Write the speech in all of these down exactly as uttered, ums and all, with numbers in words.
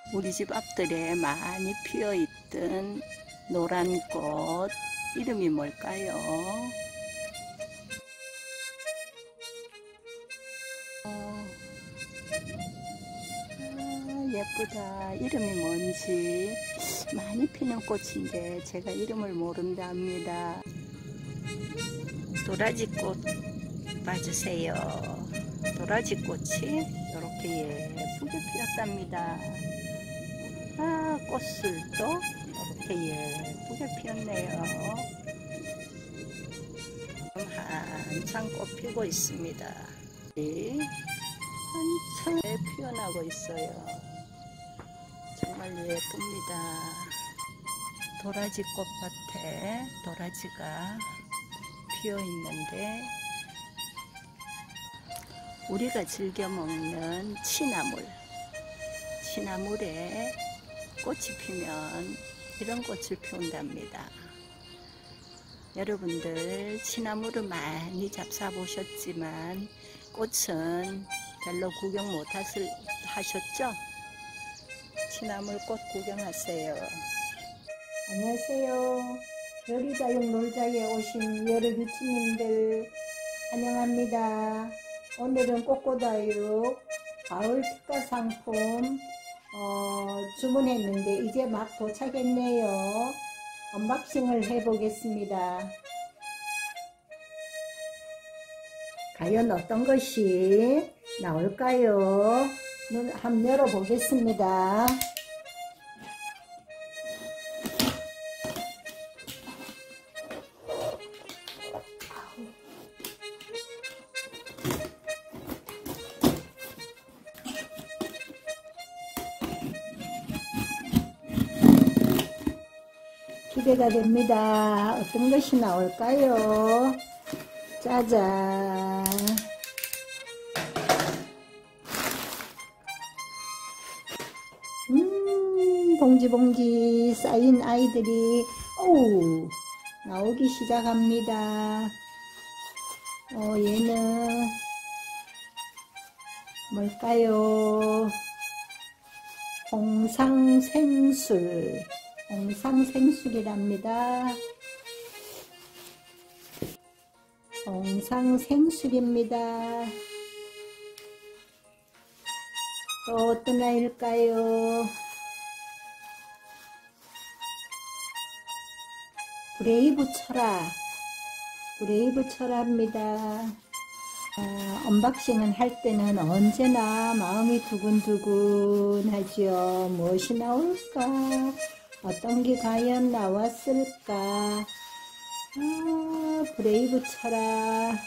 우리 집 앞들에 많이 피어있던 노란 꽃, 이름이 뭘까요? 어, 아, 예쁘다. 이름이 뭔지. 많이 피는 꽃인데 제가 이름을 모른답니다. 도라지꽃 봐주세요. 도라지꽃이 이렇게 예쁘게 피었답니다. 아, 꽃술도 이렇게 예쁘게 피었네요. 한창 꽃 피고 있습니다. 한창 피어나고 있어요. 정말 예쁩니다. 도라지 꽃밭에 도라지가 피어 있는데, 우리가 즐겨 먹는 취나물, 취나물에 꽃이 피면 이런 꽃을 피운답니다. 여러분들 취나물을 많이 잡숴 보셨지만 꽃은 별로 구경 못 하셨죠? 취나물 꽃 구경하세요. 안녕하세요. 요리자용 놀자에 오신 여러 유치님들 환영합니다. 오늘은 꽃꽂아육 가을 특가 상품 어, 주문했는데 이제 막 도착했네요. 언박싱을 해보겠습니다. 과연 어떤 것이 나올까요? 눈 한번 열어보겠습니다. 기대가 됩니다. 어떤 것이 나올까요? 짜잔. 음, 봉지봉지 쌓인 아이들이 오우 나오기 시작합니다. 어, 얘는 뭘까요? 홍상생술, 홍상생술이랍니다. 홍상생술입니다. 또 어떤 아이일까요? 브레이브 철아, 브레이브 철아입니다. 어, 언박싱은 할 때는 언제나 마음이 두근두근 하죠. 무엇이 나올까? 어떤 게 과연 나왔을까? 아, 브레이브 철아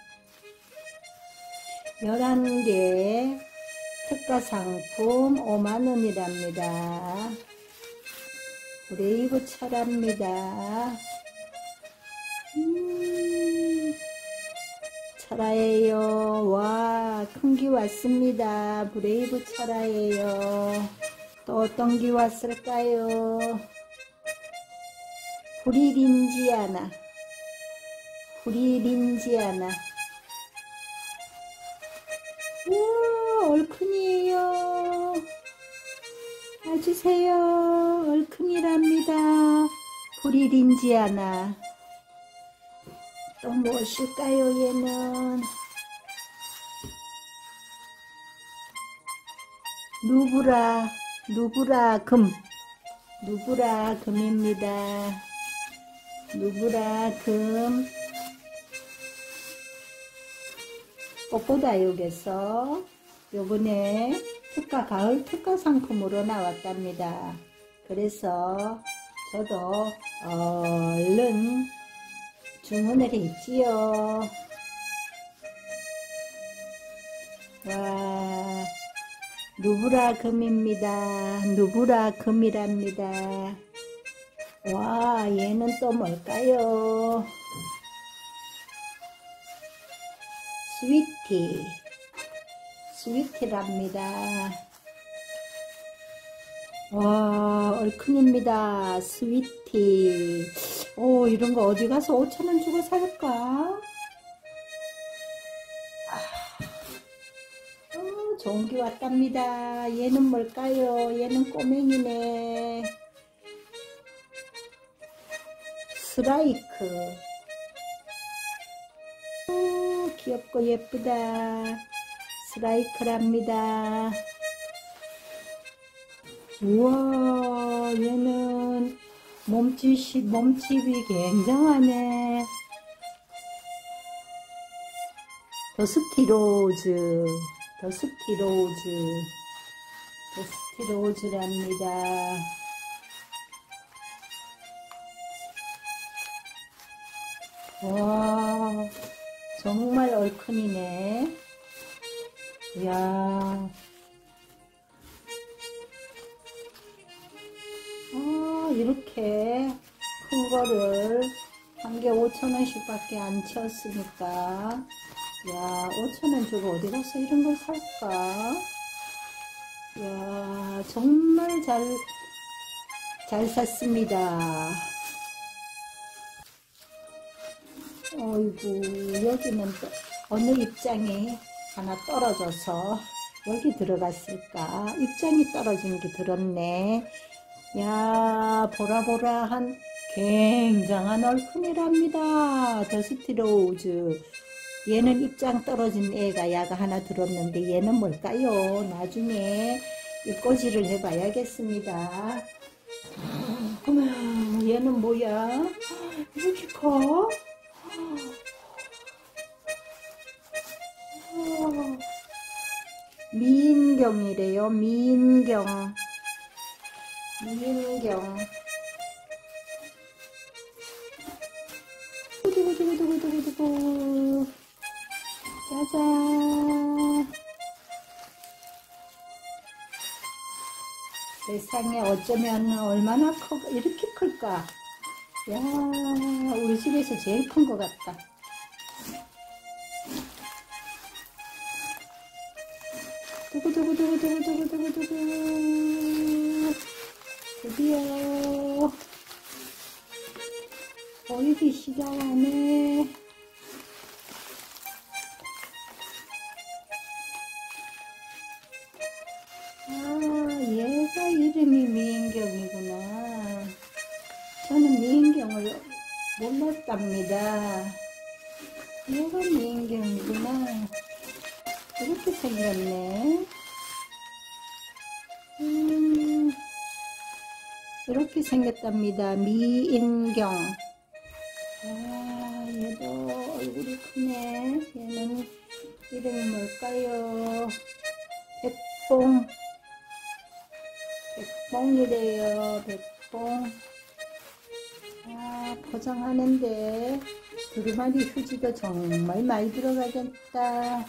열한 개 특가 상품 오만 원이랍니다. 브레이브 철아입니다. 음, 철아예요. 와, 큰 기 왔습니다. 브레이브 철아예요. 또 어떤 기 왔을까요? 프리린지아나, 프리린지아나. 우와, 얼큰이에요. 봐주세요. 얼큰이랍니다. 프리린지아나. 또 무엇일까요, 얘는? 누브라, 누브라 금, 누브라 금입니다. 누브라 금. 꽃꽂아육에서 요번에 특가, 가을 특가 상품으로 나왔답니다. 그래서 저도 얼른 주문을 했지요. 와, 누브라 금입니다. 누브라 금이랍니다. 와, 얘는 또 뭘까요? 스위티, 스위티랍니다. 와, 얼큰입니다. 스위티. 오, 이런 거 어디 가서 오천 원 주고 살까? 아, 어, 좋은 게 왔답니다. 얘는 뭘까요? 얘는 꼬맹이네. 스라이크. 오, 귀엽고 예쁘다. 스라이크랍니다. 우와, 얘는 몸집이, 몸집이 굉장하네. 더스티로즈, 더스티로즈, 더스티로즈랍니다. 와, 정말 얼큰이네. 이야. 아, 이렇게 큰 거를 한 개 오천 원씩 밖에 안 채웠으니까. 야, 오천 원 주고 어디 가서 이런 걸 살까? 야, 정말 잘, 잘 샀습니다. 어이구, 여기는 또 어느 입장이 하나 떨어져서 여기 들어갔을까? 입장이 떨어진 게 들었네. 야, 보라보라한 굉장한 얼큰이랍니다. 더스티로즈. 얘는 입장 떨어진 애가 야가 하나 들었는데 얘는 뭘까요? 나중에 입꼬지를 해봐야겠습니다. 어머, 얘는 뭐야? 이렇게 커? 미인경이래요. 미인경. 미인경. 두구두구두구두구두구. 짜잔. 세상에 어쩌면 얼마나 커, 이렇게 클까? 야, 우리 집에서 제일 큰 것 같다. 두구두구두구두구두구두구두구. 드디어 보이기 시작하네. 아, 얘가 이름이 미인경이구나. 저는 미인경을 몰랐답니다. 얘가 미인경이구나. 이렇게 생겼네. 음, 이렇게 생겼답니다. 미인경. 아, 얘도 얼굴이 크네. 얘는 이름이 뭘까요? 백봉. 백봉이래요. 백봉. 아, 포장하는데 두루마리 휴지도 정말 많이 들어가겠다.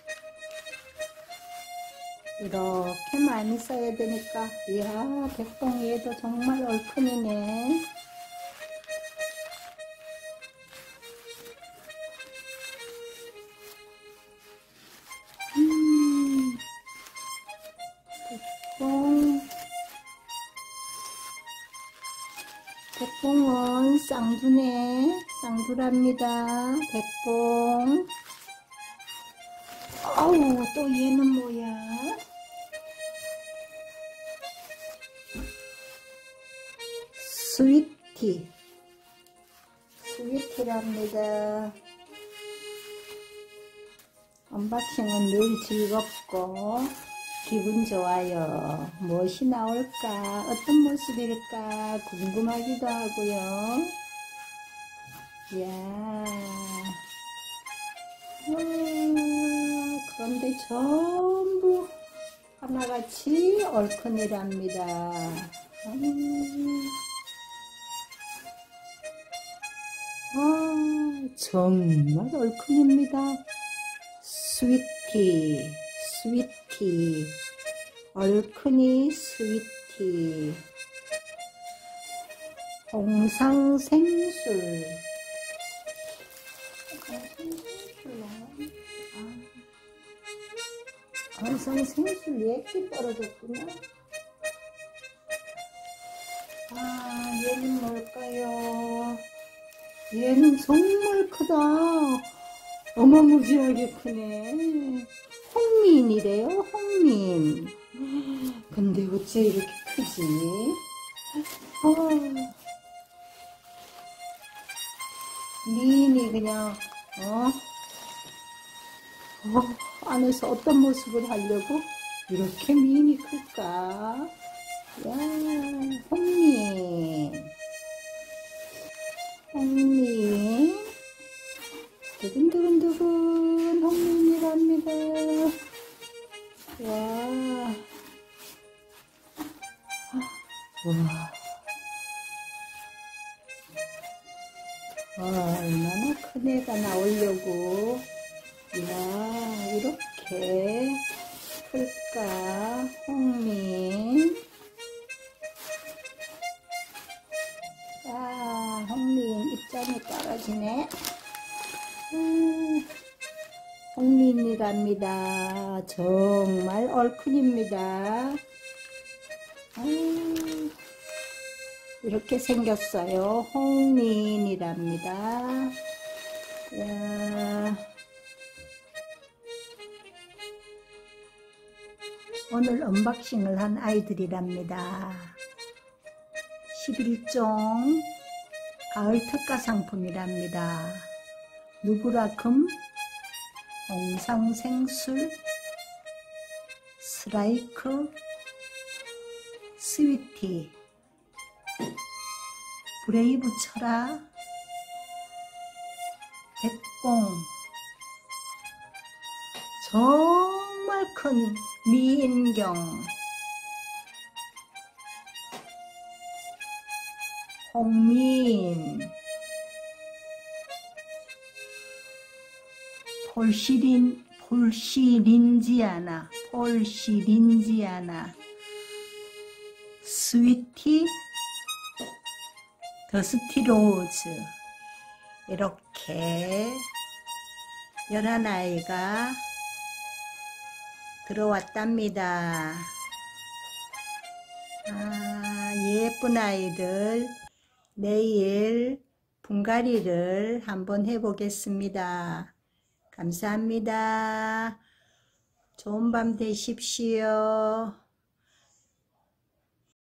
이렇게 많이 써야 되니까. 이야, 백봉 얘도 정말 얼큰이네. 음, 백봉. 백봉은 쌍두네. 쌍두랍니다. 백봉. 아우, 또 얘는 뭐야? 스위티. 스위티랍니다. 언박싱은 늘 즐겁고 기분 좋아요. 무엇이 나올까? 어떤 모습일까? 궁금하기도 하고요. 이야. 음, 그런데 전부 하나같이 얼큰이랍니다. 음. 아, 정말 얼큰입니다. 스위티, 스위티, 얼큰이 스위티. 홍상생술. 홍상생술 얘기 떨어졌구나. 아, 얘는 뭘까요? 얘는 정말 크다. 어마무지하게 크네. 홍민이래요, 홍민. 근데 어째 이렇게 크지? 어, 미인이 그냥, 어? 어, 안에서 어떤 모습을 하려고 이렇게 미인이 클까? 야, 홍민. 홍민. 두근두근두근 홍민이랍니다. 와. 와. 와, 얼마나 큰 애가 나오려고. 이야, 이렇게 클까, 홍민. 아, 홍민 입장이 떨어지네. 음, 홍민이랍니다. 정말 얼큰입니다. 아, 이렇게 생겼어요. 홍민이랍니다. 야, 오늘 언박싱을 한 아이들이랍니다. 십일 종 가을 특가 상품이랍니다. 누구라금, 홍상생술, 스라이크, 스위티, 브레이브 철아, 백봉, 정말 큰 미인경, 홍민, 폴시린, 폴시린지아나, 폴시린지아나, 스위티, 더스티로즈. 이렇게 열한 아이가 들어왔답니다. 아, 예쁜 아이들 내일 분갈이를 한번 해보겠습니다. 감사합니다. 좋은 밤 되십시오.